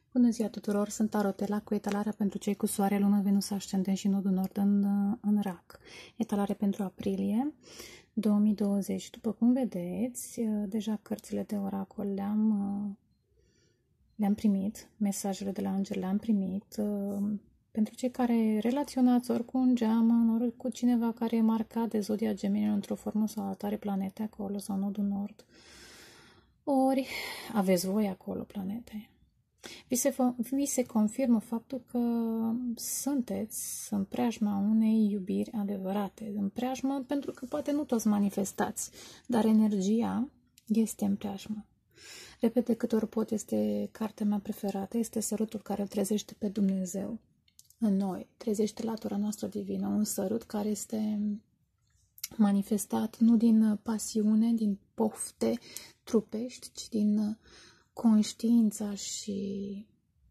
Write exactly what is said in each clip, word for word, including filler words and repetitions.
Bună ziua tuturor, sunt Tarotela cu etalarea pentru cei cu soare, lună, Venus, ascendent și nodul nord în, în rac. Etalare pentru aprilie două mii douăzeci. După cum vedeți, deja cărțile de oracol le-am le-am primit, mesajele de la îngeri le-am primit. Pentru cei care relaționați ori cu un geamăn, ori cu cineva care e marcat de zodia Gemeni într-o formă sau alta, are planete acolo sau nodul nord, ori aveți voi acolo planete. Vi se, vi se confirmă faptul că sunteți în preajma unei iubiri adevărate. În preajmă, pentru că poate nu toți manifestați, dar energia este în preajmă. Repet de câte ori pot, este cartea mea preferată, este sărutul care îl trezește pe Dumnezeu în noi, trezește latura noastră divină, un sărut care este manifestat nu din pasiune, din pofte trupești, ci din conștiința și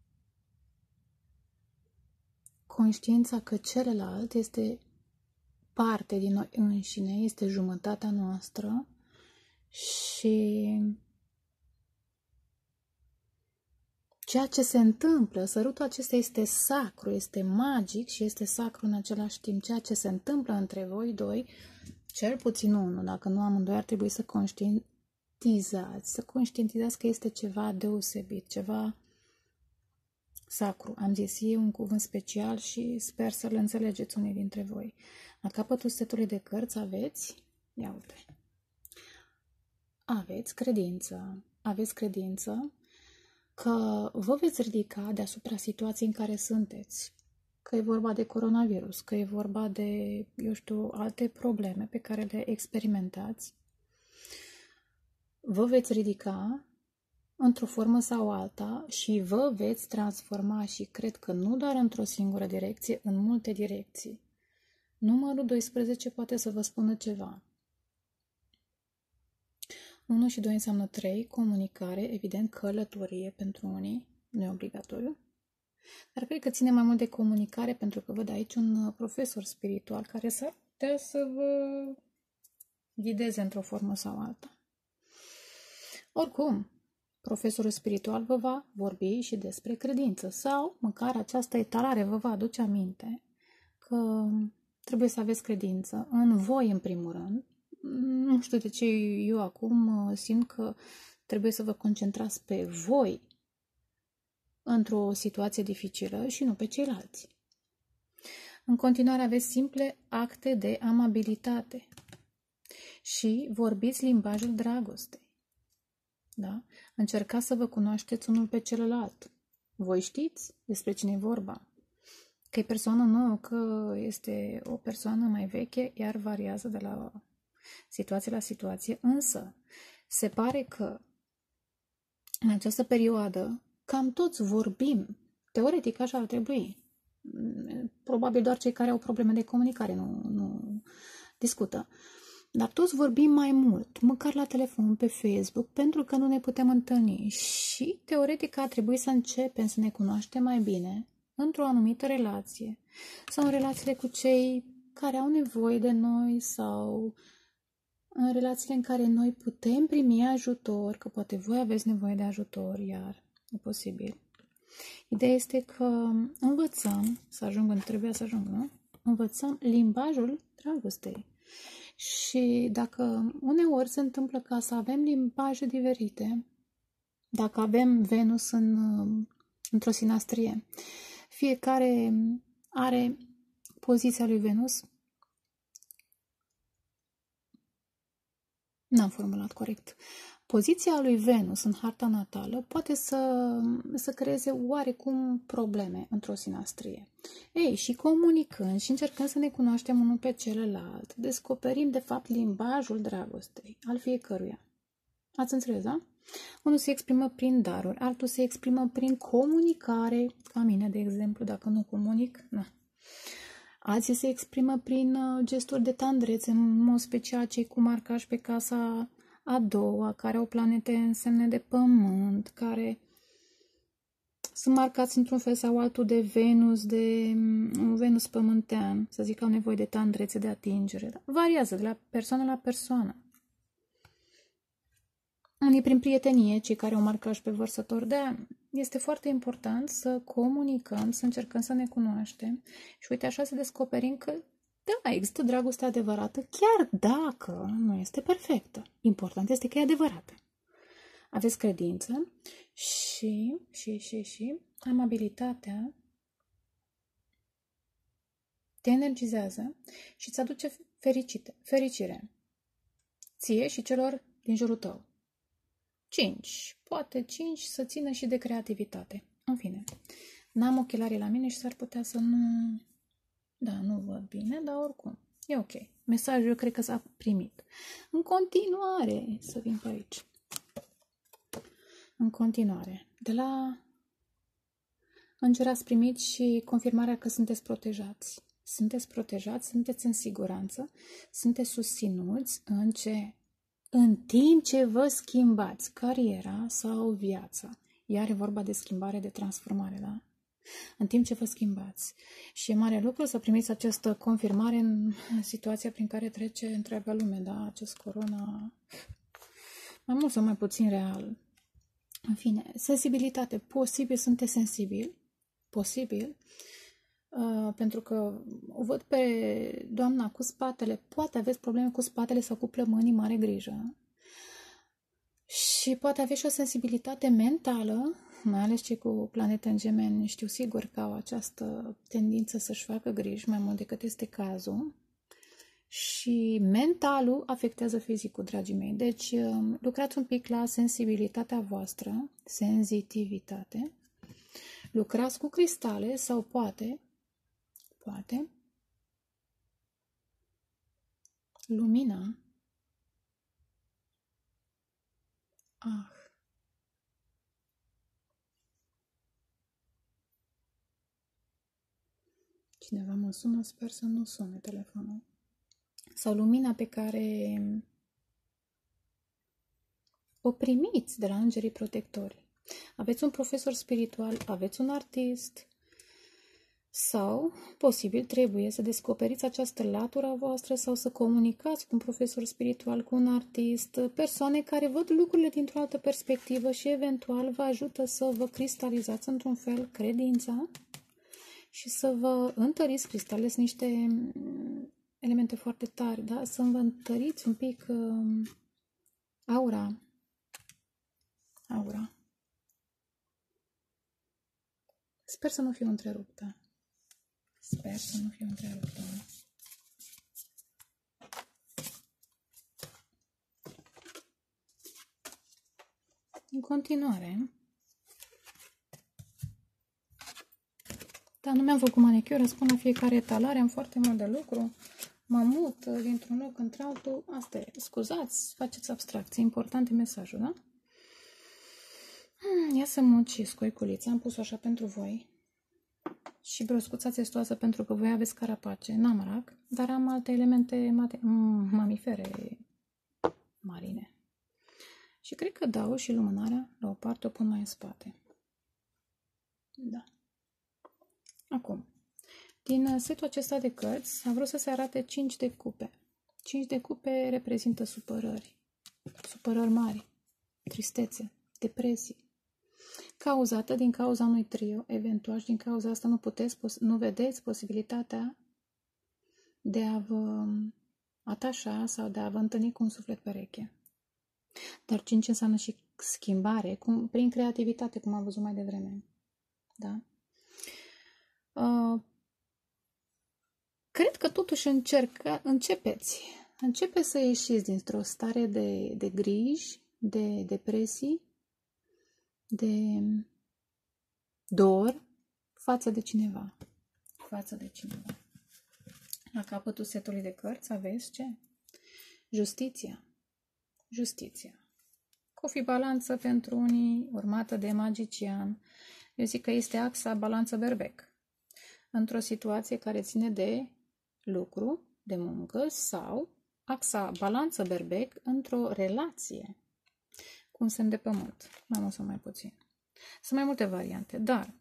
conștiința că celălalt este parte din noi înșine, este jumătatea noastră și ceea ce se întâmplă, sărutul acesta este sacru, este magic și este sacru în același timp. Ceea ce se întâmplă între voi doi, cel puțin unul, dacă nu amândoi, ar trebui să conștientizați, să conștientizați că este ceva deosebit, ceva sacru. Am zis, e un cuvânt special și sper să-l înțelegeți unii dintre voi. La capătul setului de cărți aveți, ia uite, aveți credință, aveți credință că vă veți ridica deasupra situației în care sunteți, că e vorba de coronavirus, că e vorba de, eu știu, alte probleme pe care le experimentați. Vă veți ridica într-o formă sau alta și vă veți transforma și cred că nu doar într-o singură direcție, în multe direcții. Numărul doisprezece poate să vă spună ceva. unu și doi înseamnă trei, comunicare, evident călătorie pentru unii, nu e obligatoriu. Dar cred că ține mai mult de comunicare pentru că văd aici un profesor spiritual care s-ar putea să vă ghideze într-o formă sau alta. Oricum, profesorul spiritual vă va vorbi și despre credință sau măcar această etalare vă va aduce aminte că trebuie să aveți credință în voi în primul rând. Nu știu de ce eu acum simt că trebuie să vă concentrați pe voi într-o situație dificilă și nu pe ceilalți. În continuare aveți simple acte de amabilitate și vorbiți limbajul dragostei. Da? Încercați să vă cunoașteți unul pe celălalt. Voi știți despre cine e vorba. Că e persoană nouă, că este o persoană mai veche, iar variază de la situație la situație, însă se pare că în această perioadă cam toți vorbim, teoretic așa ar trebui, probabil doar cei care au probleme de comunicare nu, nu discută, dar toți vorbim mai mult, măcar la telefon, pe Facebook, pentru că nu ne putem întâlni și teoretic ar trebui să începem să ne cunoaștem mai bine într-o anumită relație sau în relațiile cu cei care au nevoie de noi sau în relațiile în care noi putem primi ajutor, că poate voi aveți nevoie de ajutor, iar e posibil. Ideea este că învățăm să ajung unde trebuia să ajung, nu? Învățăm limbajul dragostei. Și dacă uneori se întâmplă ca să avem limbaje diferite, dacă avem Venus în, într-o sinastrie, fiecare are poziția lui Venus. N-am formulat corect. Poziția lui Venus în harta natală poate să, să creeze oarecum probleme într-o sinastrie. Ei, și comunicând și încercând să ne cunoaștem unul pe celălalt, descoperim de fapt limbajul dragostei al fiecăruia. Ați înțeles, da? Unul se exprimă prin daruri, altul se exprimă prin comunicare, ca mine, de exemplu, dacă nu comunic, nu. Alții se exprimă prin gesturi de tandrețe, în mod special cei cu marcaj pe casa a doua, care au planete în semne de pământ, care sunt marcați într-un fel sau altul de Venus, de un Venus pământean, să zic, au nevoie de tandrețe, de atingere. Variază de la persoană la persoană. Unii prin prietenie, cei care au marcaj pe vărsător de este foarte important să comunicăm, să încercăm să ne cunoaștem și uite așa să descoperim că da, există dragoste adevărată, chiar dacă nu este perfectă. Important este că e adevărată. Aveți credință și, și, și, și amabilitatea te energizează și îți aduce fericite, fericire ție și celor din jurul tău. cinci. Poate cinci să țină și de creativitate. În fine, n-am ochelarii la mine și s-ar putea să nu... Da, nu văd bine, dar oricum, e ok. Mesajul eu cred că s-a primit. În continuare, să vin pe aici. În continuare, de la înger ați primit și confirmarea că sunteți protejați. Sunteți protejați, sunteți în siguranță, sunteți susținuți în ce? În timp ce vă schimbați cariera sau viața. Iar e vorba de schimbare, de transformare, da? În timp ce vă schimbați. Și e mare lucru să primiți această confirmare în situația prin care trece întreaga lume, da? Acest corona, mai mult sau mai puțin real. În fine, sensibilitate. Posibil sunteți sensibili, posibil, uh, pentru că o văd pe doamna cu spatele, poate aveți probleme cu spatele sau cu plămânii, mare grijă. Și poate aveți și o sensibilitate mentală, mai ales cei cu planete în Gemeni, știu sigur că au această tendință să-și facă griji mai mult decât este cazul. Și mentalul afectează fizicul, dragii mei. Deci lucrați un pic la sensibilitatea voastră, senzitivitate. Lucrați cu cristale sau poate, poate, lumina. Ah. Cineva mă sună, sper să nu sune telefonul. Sau lumina pe care o primiți de la îngerii protectori. Aveți un profesor spiritual, aveți un artist sau, posibil, trebuie să descoperiți această latură a voastră sau să comunicați cu un profesor spiritual, cu un artist, persoane care văd lucrurile dintr-o altă perspectivă și eventual vă ajută să vă cristalizați într-un fel credința și să vă întăriți. Cristalele sunt niște elemente foarte tari, da? Să vă întăriți un pic uh, aura. Aura. Sper să nu fiu întreruptă. Sper să nu fiu întreruptă. În continuare, dar nu mi-am făcut manicură, spun la fiecare etalare, am foarte mult de lucru, mă mut dintr-un loc într-altul, asta e, scuzați, faceți abstracție, important e mesajul, da? Hmm, ia să mut și scoiculița, am pus-o așa pentru voi și broscuța testoasă pentru că voi aveți carapace, n-am rac, dar am alte elemente mate, mamifere marine. Și cred că dau și lumânarea la o parte, o pun mai în spate. Da. Acum, din setul acesta de cărți, am vrut să se arate cinci de cupe. cinci de cupe reprezintă supărări, supărări mari, tristețe, depresii, cauzată din cauza unui trio, eventual și din cauza asta nu puteți, nu vedeți posibilitatea de a vă atașa sau de a vă întâlni cu un suflet pereche. Dar cinci înseamnă și schimbare, cum, prin creativitate, cum am văzut mai devreme. Da? Uh, cred că totuși încerca, începeți, începeți să ieșiți dintr-o stare de, de griji, de depresii, de dor față de cineva. Față de cineva. La capătul setului de cărți aveți ce? Justiția. Justiția. Cu fi balanță pentru unii, urmată de magician. Eu zic că este axa balanță berbec. Într-o situație care ține de lucru, de muncă sau axa balanță berbec într-o relație cu un semn de pământ, mai mult sau mai puțin. Sunt mai multe variante, dar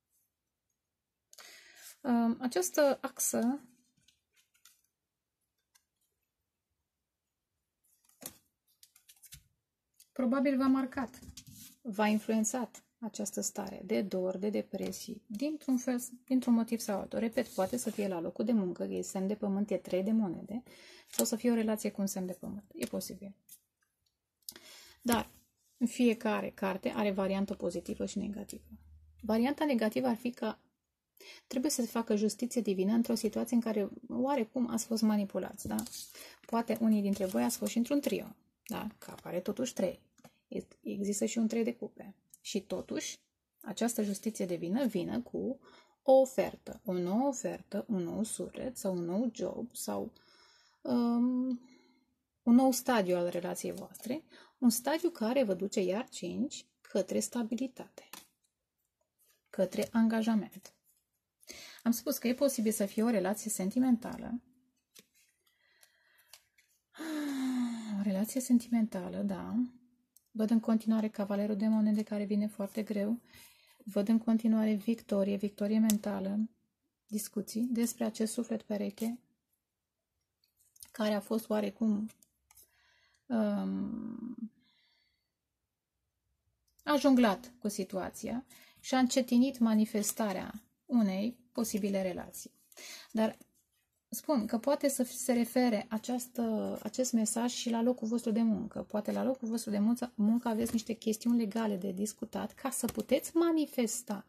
um, această axă probabil v-a marcat, v-a influențat, această stare de dor, de depresie, dintr-un fel, dintr-un motiv sau altul. Repet, poate să fie la locul de muncă, e semn de pământ, e trei de monede, sau să fie o relație cu un semn de pământ. E posibil. Dar fiecare carte are variantă pozitivă și negativă. Varianta negativă ar fi că trebuie să se facă justiție divină într-o situație în care oarecum ați fost manipulați. Da? Poate unii dintre voi ați fost și într-un trio, da? Că apare totuși trei. Există și un trei de cupe. Și totuși, această justiție divină vine cu o ofertă, o nouă ofertă, un nou suflet sau un nou job sau um, un nou stadiu al relației voastre, un stadiu care vă duce iar cinci către stabilitate, către angajament. Am spus că e posibil să fie o relație sentimentală. O relație sentimentală, da. Văd în continuare cavalerul de monede care vine foarte greu. Văd în continuare victorie, victorie mentală, discuții despre acest suflet pereche care a fost oarecum um, a jonglat cu situația și a încetinit manifestarea unei posibile relații. Dar spun că poate să se refere această, acest mesaj și la locul vostru de muncă. Poate la locul vostru de muncă aveți niște chestiuni legale de discutat ca să puteți manifesta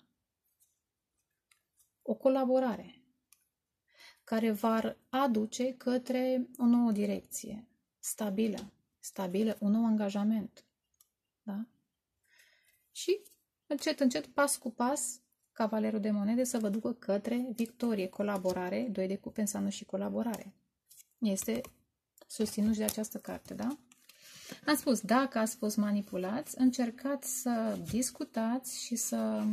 o colaborare care va aduce către o nouă direcție stabilă, stabilă, un nou angajament. Da? Și încet, încet, pas cu pas, cavalerul de monede să vă ducă către victorie, colaborare. Doi de cupe înseamnă și colaborare. Este susținut și de această carte, da? Am spus, dacă ați fost manipulați, încercați să discutați și să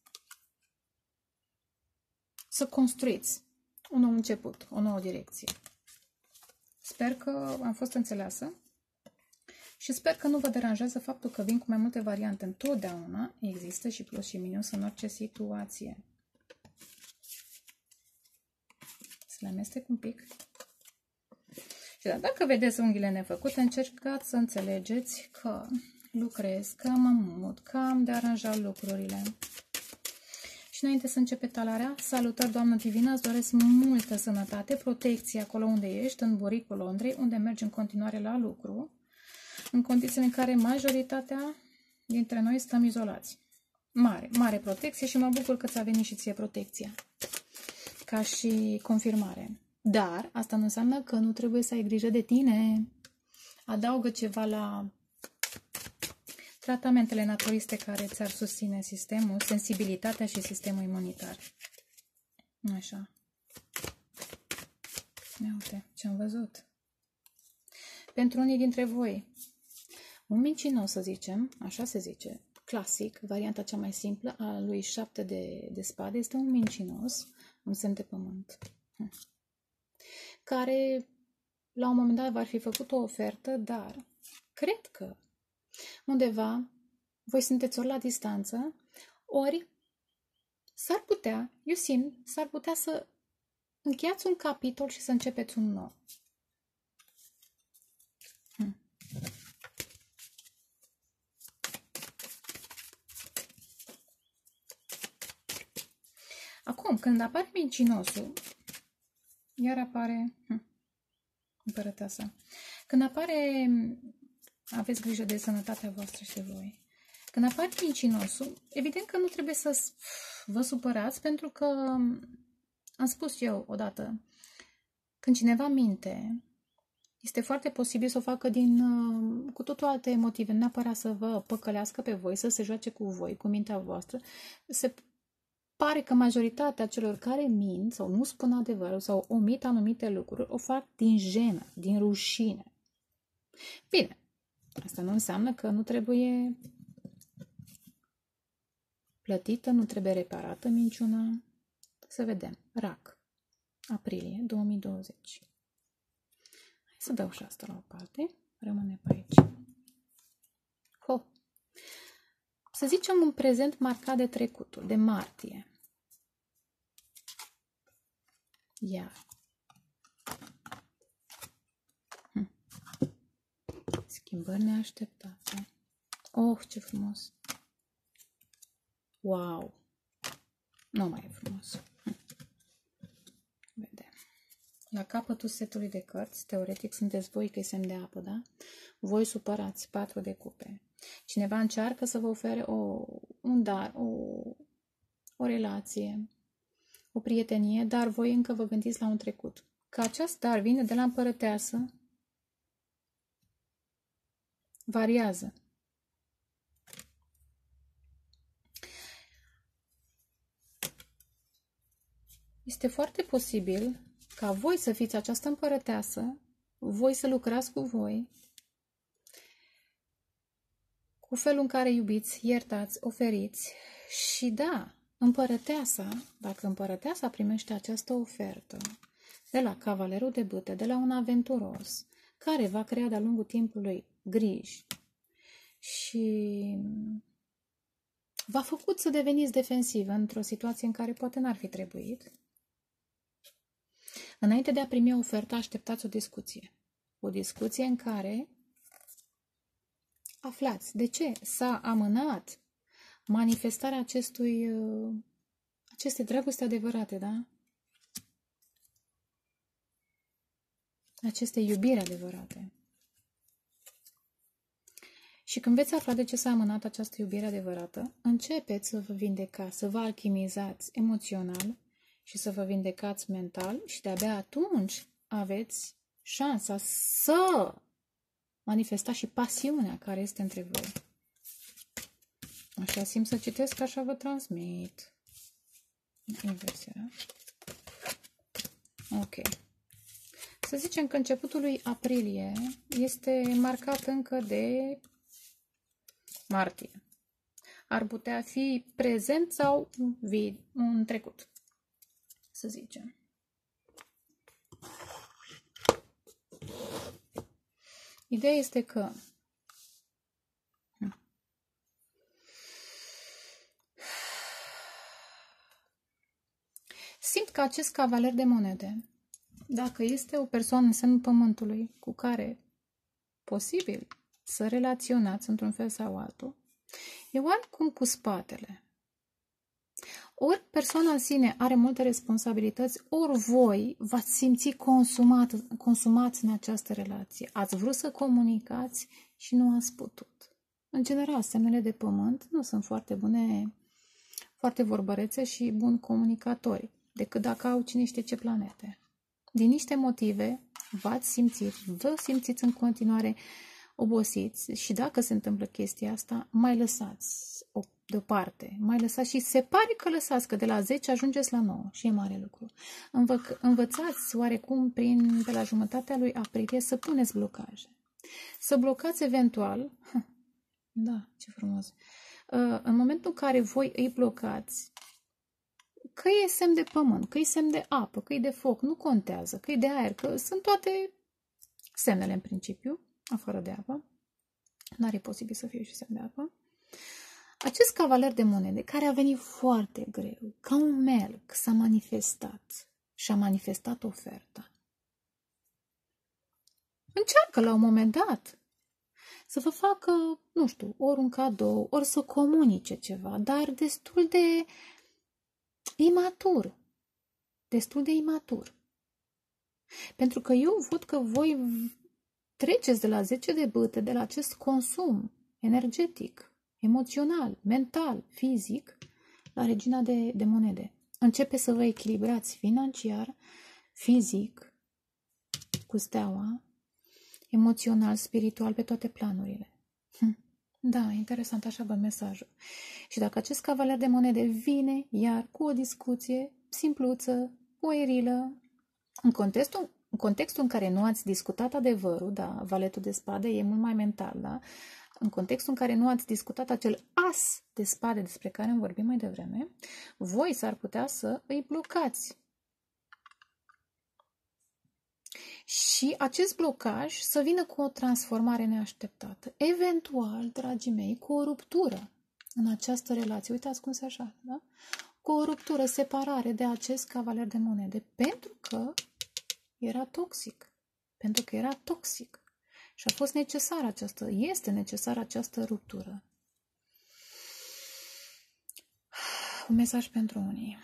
să construiți un nou început, o nouă direcție. Sper că am fost înțeleasă și sper că nu vă deranjează faptul că vin cu mai multe variante. Întotdeauna există și plus și minus în orice situație. Să le amestec un pic. Și da, dacă vedeți unghiile nefăcute, încercați să înțelegeți că lucrez, că mă mut, că am de aranjat lucrurile. Și înainte să începe talarea, salutări, Doamnă Divină, îți doresc multă sănătate, protecție acolo unde ești, în Boricul Londrei, unde mergi în continuare la lucru, în condițiile în care majoritatea dintre noi stăm izolați. Mare, mare protecție și mă bucur că ți-a venit și ție protecția, ca și confirmare. Dar asta nu înseamnă că nu trebuie să ai grijă de tine. Adaugă ceva la tratamentele naturiste care ți-ar susține sistemul, sensibilitatea și sistemul imunitar. Așa. Ia uite ce am văzut. Pentru unii dintre voi, un mincinos, să zicem, așa se zice, clasic, varianta cea mai simplă a lui șapte de, de spade, este un mincinos, un semn de pământ, care la un moment dat va fi făcut o ofertă, dar cred că undeva voi sunteți ori la distanță, ori s-ar putea, eu simt, s-ar putea să încheiați un capitol și să începeți un nou. Hmm. Acum, când apare mincinosul, iar apare hm, împărăteasa. Când apare, aveți grijă de sănătatea voastră și de voi. Când apare mincinosul, evident că nu trebuie să vă supărați, pentru că am spus eu odată, când cineva minte, este foarte posibil să o facă din, cu totul alte motive, neapărat să vă păcălească pe voi, să se joace cu voi, cu mintea voastră. Se pare că majoritatea celor care mint sau nu spun adevărul sau omit anumite lucruri, o fac din jenă, din rușine. Bine, asta nu înseamnă că nu trebuie plătită, nu trebuie reparată minciuna. Să vedem. Rac. Aprilie două mii douăzeci. Hai să dau și asta la o parte. Rămâne pe aici. Ho. Să zicem un prezent marcat de trecutul, de martie. Iar. Hm. Schimbări neașteptate. Oh, ce frumos! Wow! Nu mai e frumos. Vedem. La capătul setului de cărți, teoretic sunteți voi, că e semn de apă, da? Voi supărați, patru de cupe. Cineva încearcă să vă ofere o, un dar, o, o relație, o prietenie, dar voi încă vă gândiți la un trecut. Că acest dar vine de la împărăteasă, variază. Este foarte posibil ca voi să fiți această împărăteasă, voi să lucrați cu voi, cu felul în care iubiți, iertați, oferiți. Și da, împărăteasa, dacă împărăteasa primește această ofertă de la cavalerul de bâte, de la un aventuros, care va crea de-a lungul timpului griji și v-a făcut să deveniți defensivă într-o situație în care poate n-ar fi trebuit, înainte de a primi o ofertă, așteptați o discuție. O discuție în care aflați de ce s-a amânat manifestarea acestui, acestei dragoste adevărate, da? Aceste iubiri adevărate. Și când veți afla de ce s-a amânat această iubire adevărată, începeți să vă vindecați, să vă alchimizați emoțional și să vă vindecați mental și de-abia atunci aveți șansa să manifestați și pasiunea care este între voi. Așa simt să citesc, așa vă transmit. Inversia. Ok. Să zicem că începutul lui aprilie este marcat încă de martie. Ar putea fi prezent sau în trecut, să zicem. Ideea este că simt că acest cavaler de monede, dacă este o persoană în semnul pământului cu care posibil să relaționați într-un fel sau altul, e oarecum cu spatele. Ori persoana în sine are multe responsabilități, ori voi v-ați simțit consumat, consumați în această relație. Ați vrut să comunicați și nu ați putut. În general, semnele de pământ nu sunt foarte bune, foarte vorbărețe și buni comunicatori, decât dacă au cine știe ce planete. Din niște motive v-ați simțit, vă simțiți în continuare obosiți și dacă se întâmplă chestia asta, mai lăsați o deoparte, mai lăsați și se pare că lăsați, că de la zece ajungeți la nouă și e mare lucru. Învă, învățați oarecum prin, pe la jumătatea lui aprilie să puneți blocaje. Să blocați eventual, da, ce frumos, în momentul în care voi îi blocați, că e semn de pământ, că e semn de apă, că e de foc, nu contează, că e de aer, că sunt toate semnele în principiu, afară de apă. N-are posibil să fie și semn de apă. Acest cavaler de monede, care a venit foarte greu, ca un melc, s-a manifestat și a manifestat oferta. Încearcă la un moment dat să vă facă, nu știu, ori un cadou, ori să comunice ceva, dar destul de imatur. Destul de imatur. Pentru că eu văd că voi treceți de la zece de bâte, de la acest consum energetic, emoțional, mental, fizic, la regina de, de monede. Începe să vă echilibrați financiar, fizic, cu steaua, emoțional, spiritual, pe toate planurile. Hm. Da, interesant, așa văd mesajul. Și dacă acest cavaler de monede vine iar cu o discuție simpluță, puerilă, în contextul, în contextul în care nu ați discutat adevărul, da, valetul de spade e mult mai mental, da? În contextul în care nu ați discutat acel as de spade despre care am vorbit mai devreme, voi s-ar putea să îi blocați. Și acest blocaj să vină cu o transformare neașteptată. Eventual, dragii mei, cu o ruptură în această relație. Uitați cum se așa, da? Cu o ruptură, separare de acest cavaler de monede. Pentru că era toxic. Pentru că era toxic. Și a fost necesară această, este necesară această ruptură. Un mesaj pentru unii.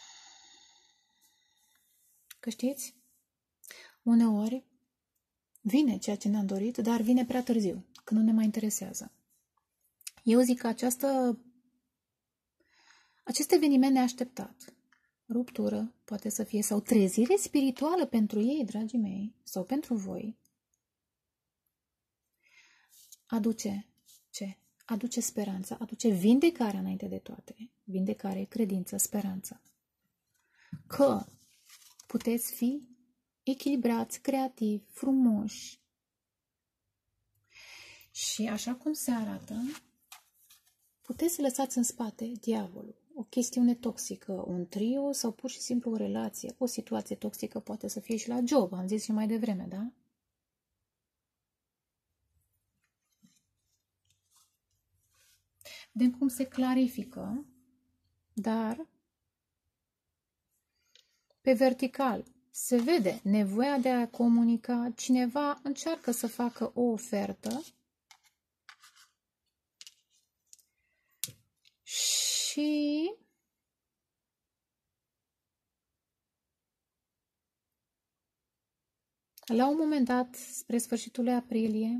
Că știți, uneori vine ceea ce ne-am dorit, dar vine prea târziu, când nu ne mai interesează. Eu zic că această, acest eveniment neașteptat, ruptură, poate să fie, sau trezire spirituală pentru ei, dragii mei, sau pentru voi, aduce ce? Aduce speranța, aduce vindecarea înainte de toate. Vindecare, credință, speranță. Că puteți fi echilibrați, creativi, frumoși. Și așa cum se arată, puteți să lăsați în spate diavolul, o chestiune toxică, un trio sau pur și simplu o relație, o situație toxică poate să fie și la job, am zis și mai devreme, da? Vedem cum se clarifică, dar pe vertical se vede nevoia de a comunica. Cineva încearcă să facă o ofertă și la un moment dat, spre sfârșitul lui aprilie,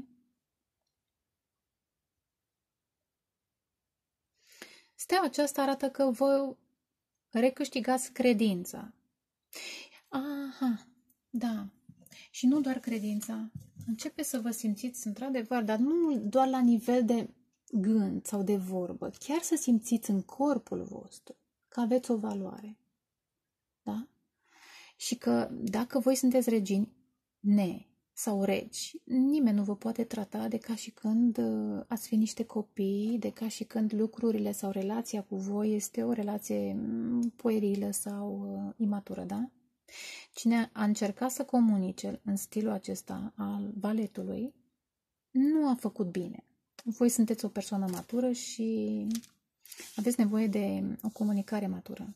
steaua aceasta arată că voi recâștigați credința. Aha, da. Și nu doar credința. Începe să vă simțiți într-adevăr, dar nu doar la nivel de gând sau de vorbă, chiar să simțiți în corpul vostru că aveți o valoare. Da? Și că dacă voi sunteți regini, ne, sau regi, nimeni nu vă poate trata de ca și când ați fi niște copii, de ca și când lucrurile sau relația cu voi este o relație puerilă sau imatură, da? Cine a încercat să comunice în stilul acesta al baletului, nu a făcut bine. Voi sunteți o persoană matură și aveți nevoie de o comunicare matură.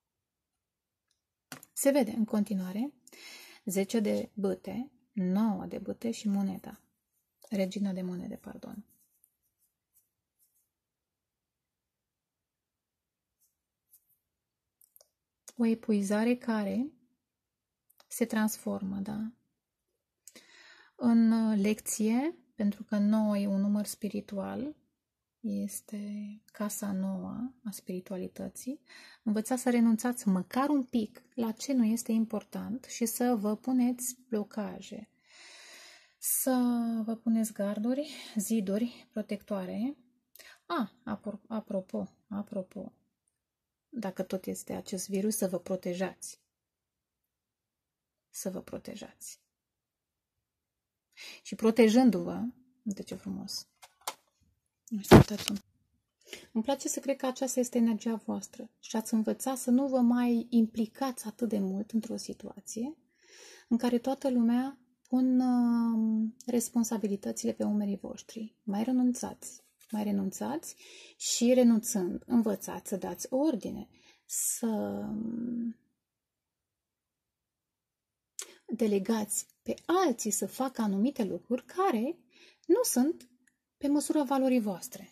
Se vede în continuare zece de bâte, nouă de bâte și moneda. Regina de monede, pardon. O epuizare care se transformă, da? În lecție, pentru că nouă e un număr spiritual, este casa nouă a spiritualității, învățați să renunțați măcar un pic la ce nu este important și să vă puneți blocaje, să vă puneți garduri, ziduri protectoare. A, apropo, apropo, dacă tot este acest virus, să vă protejați. Să vă protejați. Și protejându-vă, uite ce frumos. Îmi place să cred că aceasta este energia voastră și ați învățat să nu vă mai implicați atât de mult într-o situație în care toată lumea pun uh, responsabilitățile pe umerii voștri. Mai renunțați, mai renunțați și renunțând, învățați să dați ordine, să delegați pe alții să facă anumite lucruri care nu sunt pe măsura valorii voastre.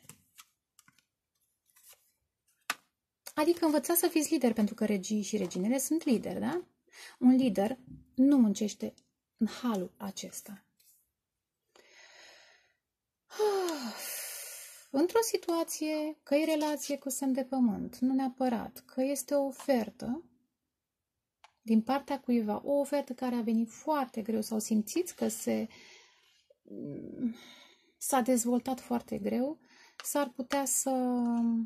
Adică învățați să fiți lideri, pentru că regii și reginele sunt lideri, da? Un lider nu muncește în halul acesta. Într-o situație, că e relație cu semn de pământ, nu neapărat, că este o ofertă din partea cuiva, o ofertă care a venit foarte greu sau simțiți că se s-a dezvoltat foarte greu, s-ar putea să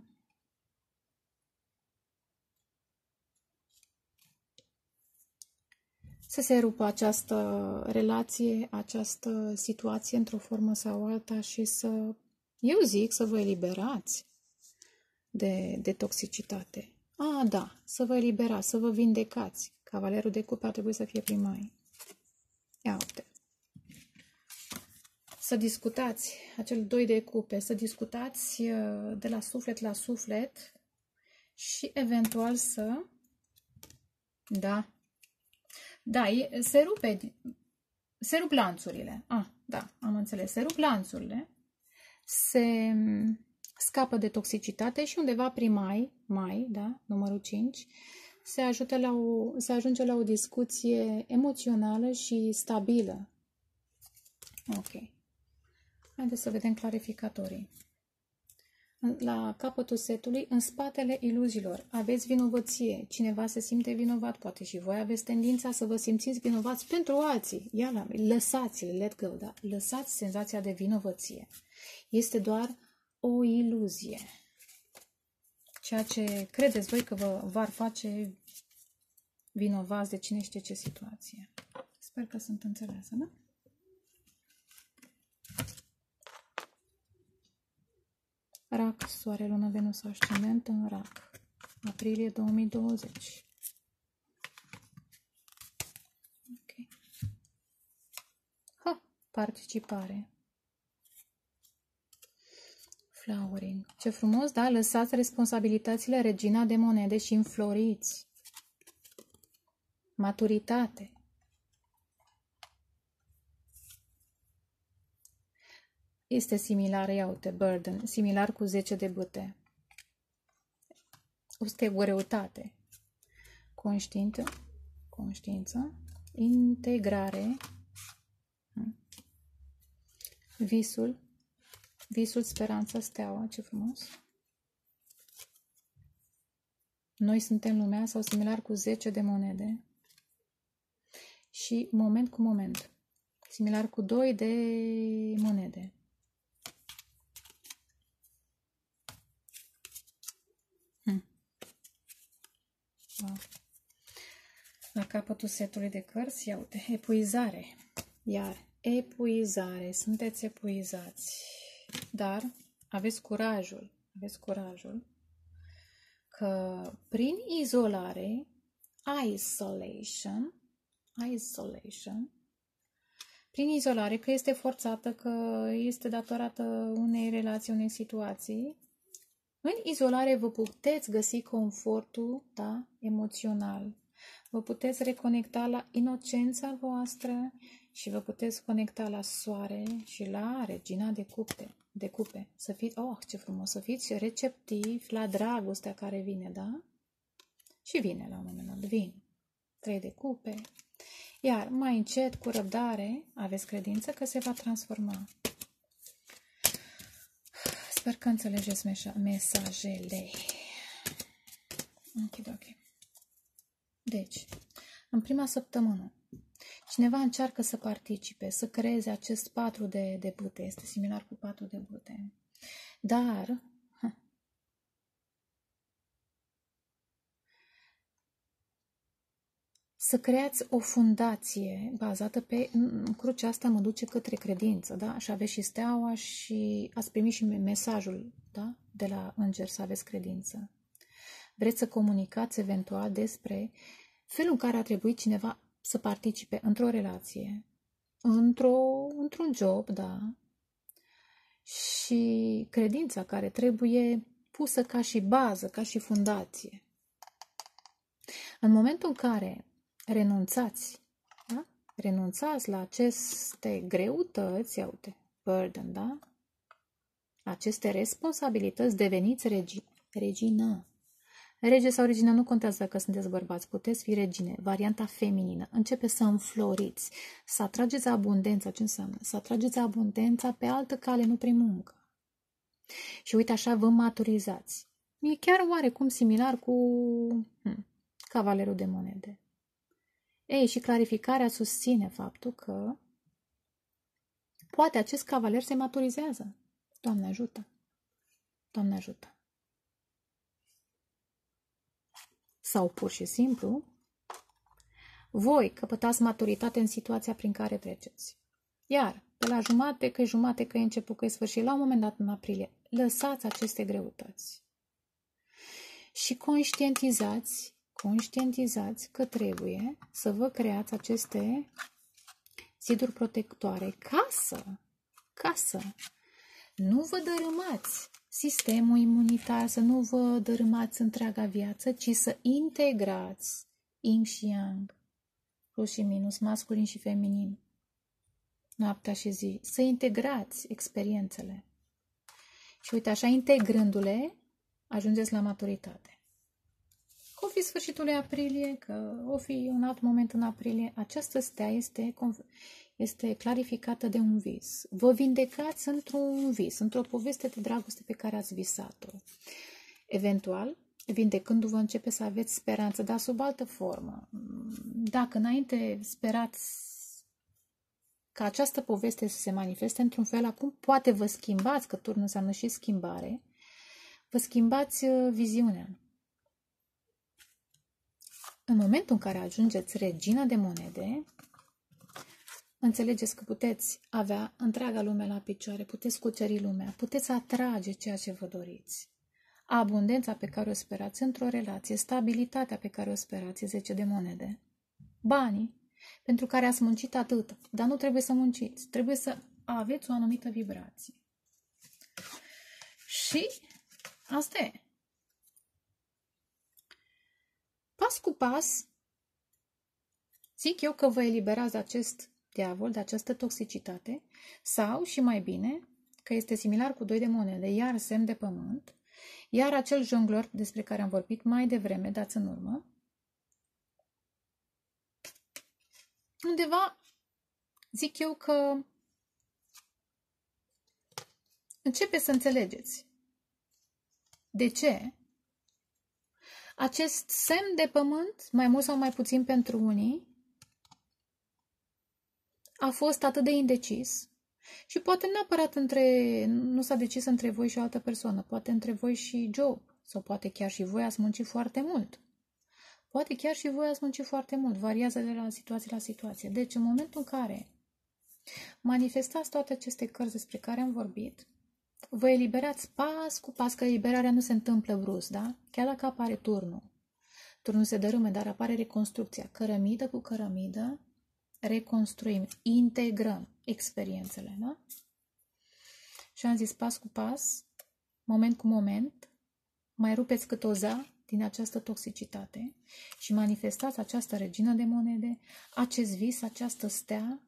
să se rupă această relație, această situație într-o formă sau alta și să, eu zic, să vă eliberați de, de toxicitate. A, da, să vă eliberați, să vă vindecați. Cavalerul de cupe ar trebui să fie primari. Ia uite. Să discutați, acel doi de cupe, să discutați de la suflet la suflet și eventual să, da, da, se rupe, se rup lanțurile. Ah, da, am înțeles, se rup lanțurile, se scapă de toxicitate și undeva prin mai, mai, da, numărul cinci, se, ajută la o, se ajunge la o discuție emoțională și stabilă. Ok. Haideți să vedem clarificatorii. La capătul setului, în spatele iluziilor, aveți vinovăție. Cineva se simte vinovat, poate și voi aveți tendința să vă simțiți vinovați pentru alții. Ia la lăsați-le, let go, da? Lăsați senzația de vinovăție. Este doar o iluzie. Ceea ce credeți voi că vă v-ar face vinovați de cine știe ce situație. Sper că sunt înțeleasă, da? Rac, Soare, Lună, Venus, Ascendent în Rac. Aprilie două mii douăzeci. Ok. Ha, participare. Flowering. Ce frumos, da? Lăsați responsabilitățile, Regina de monede, și înfloriți. Maturitate. Este similar, ia uite, burden, similar cu zece de bâte. Este o greutate. Conștiință, conștiință, integrare, visul, visul, speranța, steaua, ce frumos. Noi suntem lumea sau similar cu zece de monede. Și moment cu moment, similar cu doi de monede. Wow. La capătul setului de cărți, ia uite, epuizare. Iar epuizare, sunteți epuizați. Dar aveți curajul, aveți curajul că prin izolare, isolation, isolation, prin izolare, că este forțată, că este datorată unei relații, unei situații, în izolare vă puteți găsi confortul, da, emoțional. Vă puteți reconecta la inocența voastră și vă puteți conecta la soare și la regina de cupe. De cupe. Să fiți, oh, ce frumos, să fiți receptivi la dragostea care vine, da? Și vine la un moment dat, vin. Trei de cupe. Iar mai încet, cu răbdare, aveți credință că se va transforma. Sper că înțelegeți mesajele. Ok, ok. Deci, în prima săptămână, cineva încearcă să participe, să creeze acest patru de, de bâte. Este similar cu patru de bâte. Dar, ha, să creați o fundație bazată pe, în crucea asta mă duce către credință, da? Și aveți și steaua și ați primit și mesajul, da? De la înger să aveți credință. Vreți să comunicați eventual despre felul în care a trebuit cineva să participe într-o relație, într-o, într-un job, da? Și credința care trebuie pusă ca și bază, ca și fundație. În momentul în care renunțați, da? Renunțați la aceste greutăți, uite, burden, da? Aceste responsabilități, deveniți regi, regină. Rege sau regină nu contează că sunteți bărbați, puteți fi regine, varianta feminină. Începeți să înfloriți, să atrageți abundența. Ce înseamnă? Să atrageți abundența pe altă cale, nu prin muncă. Și uite așa vă maturizați. E chiar oarecum similar cu hm, cavalerul de monede. Ei, și clarificarea susține faptul că poate acest cavaler se maturizează. Doamne ajută! Doamne ajută! Sau pur și simplu, voi căpătați maturitate în situația prin care treceți. Iar, de la jumate, că e jumate, că e început, că e sfârșit, la un moment dat în aprilie, lăsați aceste greutăți. Și conștientizați, conștientizați că trebuie să vă creați aceste ziduri protectoare ca să, ca să nu vă dărâmați sistemul imunitar, să nu vă dărâmați întreaga viață, ci să integrați yin și yang, plus și minus, masculin și feminin, noaptea și zi, să integrați experiențele. Și uite, așa integrându-le, ajungeți la maturitate. Că o fi sfârșitul lui aprilie, că o fi un alt moment în aprilie, această stea este, este clarificată de un vis. Vă vindecați într-un vis, într-o poveste de dragoste pe care ați visat-o. Eventual, vindecându-vă, începe să aveți speranță, dar sub altă formă. Dacă înainte sperați ca această poveste să se manifeste într-un fel, acum poate vă schimbați, că turn înseamnă și schimbare, vă schimbați viziunea. În momentul în care ajungeți regina de monede, înțelegeți că puteți avea întreaga lume la picioare, puteți cuceri lumea, puteți atrage ceea ce vă doriți. Abundența pe care o sperați într-o relație, stabilitatea pe care o sperați, zece de monede, banii pentru care ați muncit atât, dar nu trebuie să munciți, trebuie să aveți o anumită vibrație. Și asta e. Pas cu pas, zic eu că vă eliberați de acest diavol, de această toxicitate, sau, și mai bine, că este similar cu doi de monede, iar semn de pământ, iar acel jonglor despre care am vorbit mai devreme, dați în urmă, undeva zic eu că începe să înțelegeți de ce acest semn de pământ, mai mult sau mai puțin pentru unii, a fost atât de indecis și poate neapărat între, nu s-a decis între voi și o altă persoană, poate între voi și job, sau poate chiar și voi ați muncit foarte mult. Poate chiar și voi ați muncit foarte mult, variază de la situație la situație. Deci, în momentul în care manifestați toate aceste cărți despre care am vorbit, vă eliberați pas cu pas, că eliberarea nu se întâmplă brusc, da? Chiar dacă apare turnul. Turnul se dărâme, dar apare reconstrucția. Cărămidă cu cărămidă, reconstruim, integrăm experiențele, da? Și am zis pas cu pas, moment cu moment, mai rupeți cât o za din această toxicitate și manifestați această regină de monede, acest vis, această stea,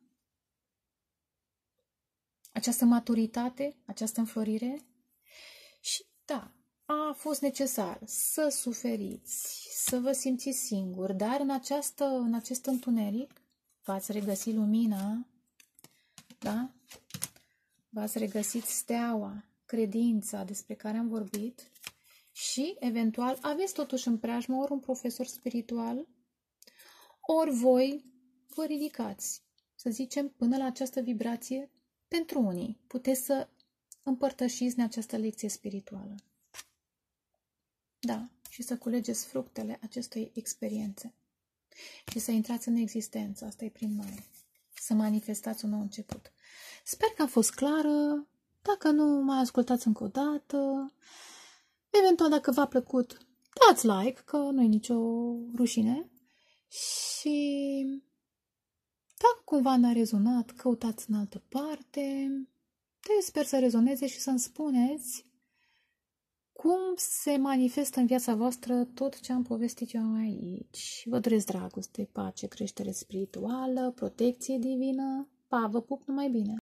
această maturitate, această înflorire. Și da, a fost necesar să suferiți, să vă simțiți singuri, dar în, această, în acest întuneric v-ați regăsit lumina, da? V-ați regăsit steaua, credința despre care am vorbit și, eventual, aveți totuși în preajmă ori un profesor spiritual, ori voi vă ridicați, să zicem, până la această vibrație. Pentru unii, puteți să împărtășiți în această lecție spirituală. Da, și să culegeți fructele acestei experiențe. Și să intrați în existență, asta e prin mare. Să manifestați un nou început. Sper că am fost clară. Dacă nu, mai ascultați încă o dată. Eventual, dacă v-a plăcut, dați like, că nu e nicio rușine. Și dacă cumva n-a rezonat, căutați în altă parte. Deci sper să rezoneze și să-mi spuneți cum se manifestă în viața voastră tot ce am povestit eu aici. Vă doresc dragoste, pace, creștere spirituală, protecție divină. Pa, vă pup numai bine!